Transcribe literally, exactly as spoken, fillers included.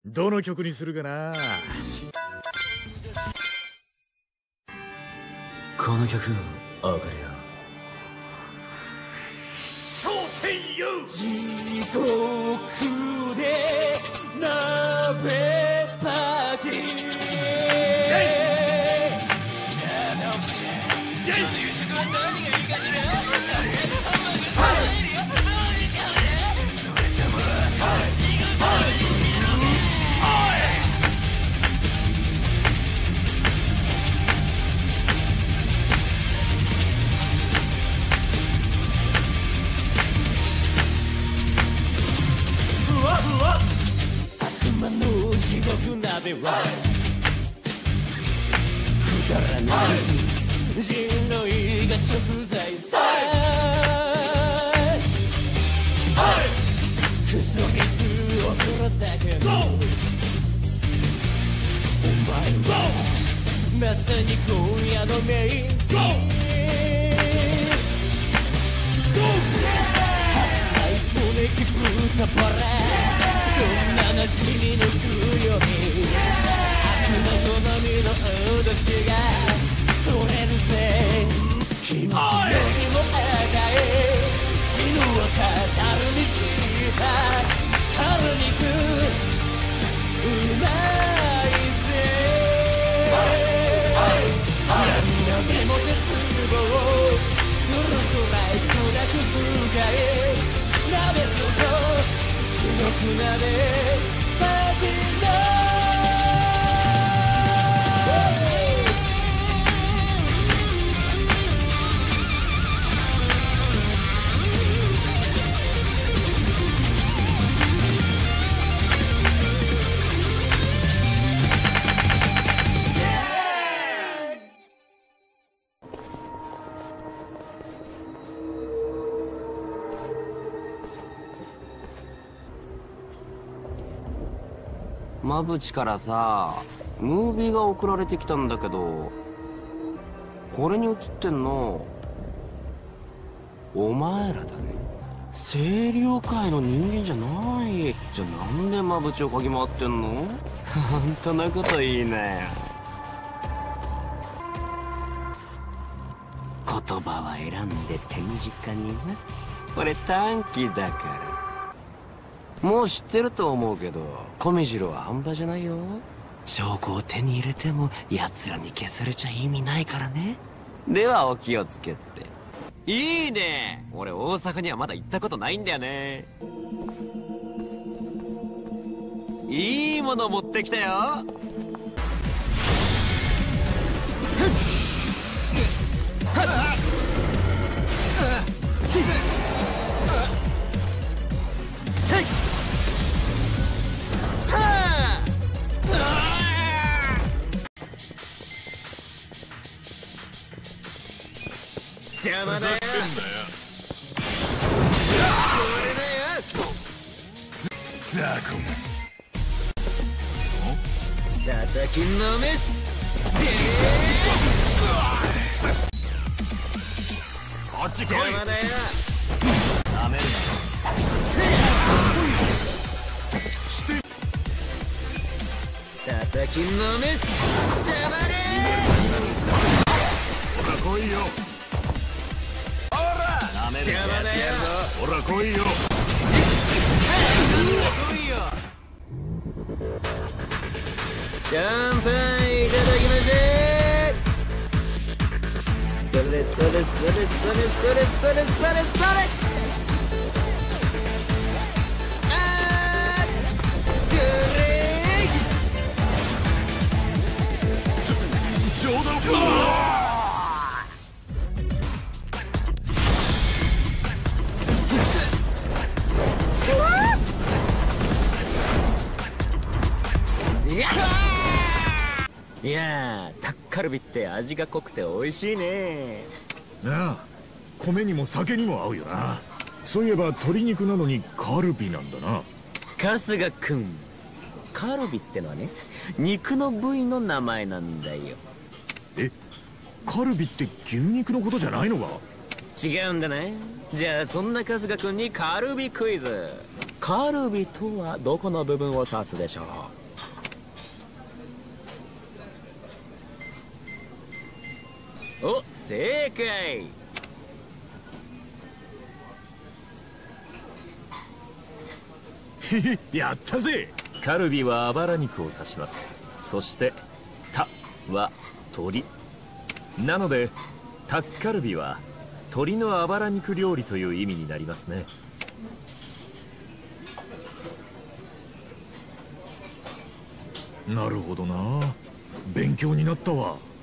どの曲にするかな。 この曲上がるよ。 超天佑地獄で鍋パーティー。地獄鍋はくだらない人類が食材さ。クソゲスを黒だけどお前はまさに今夜のメインディッシュ。白菜骨切ったバラどんな馴染みのくよみ悪魔の波の脅しが取れるぜ。気持ちよりも与え死ぬを語るに聞いた春肉うまいぜ。闇の目も絶望するくらい暗く深い鍋と地獄鍋パーティーだ。馬淵からさムービーが送られてきたんだけど、これに映ってんのお前らだね。清涼界の人間じゃない。じゃあなんで馬淵を嗅ぎ回ってんの？本当なこといいなよ。言葉は選んで手短にな。俺短気だから。もう知ってると思うけど小見次郎は半端じゃないよ。証拠を手に入れても奴らに消されちゃ意味ないからね。ではお気をつけて。いいね。俺大阪にはまだ行ったことないんだよね。いいもの持ってきたよ。邪魔だよ。 ザコ叩きのめす。 こっち来い。 邪魔だよ。 ダメだ。 叩きのめす。邪魔だよ。 ほら来いよ。 邪魔だよ。 ほら来いよ。 シャンパンいただきましょう。それそれそれそれそれそれそれそれあーグレー冗談か。 いやータッカルビって味が濃くて美味しいね。 なあ、米にも酒にも合うよな。そういえば鶏肉なのにカルビなんだな。 春日くん、カルビってのはね肉の部位の名前なんだよ。 え、カルビって牛肉のことじゃないのか？ 違うんだね。じゃあそんな春日くんにカルビクイズ。カルビとはどこの部分を指すでしょう？ お、正解。 へへ、やったぜ。 カルビはあばら肉を指します。そしてタは鳥なので、タッカルビは鳥のあばら肉料理という意味になりますね。 なるほどな。勉強になったわ。